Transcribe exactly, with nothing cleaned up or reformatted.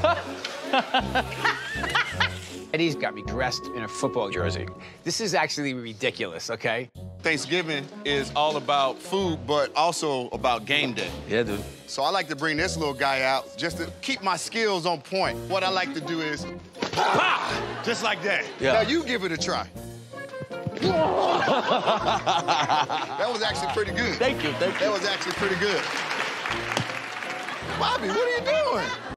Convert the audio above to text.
Eddie's got me dressed in a football jersey. This is actually ridiculous, okay? Thanksgiving is all about food, but also about game day. Yeah, dude. So I like to bring this little guy out just to keep my skills on point. What I like to do is, pow, just like that. Yeah. Now you give it a try. That was actually pretty good. Thank you, thank you. That was actually pretty good. Bobby, what are you doing?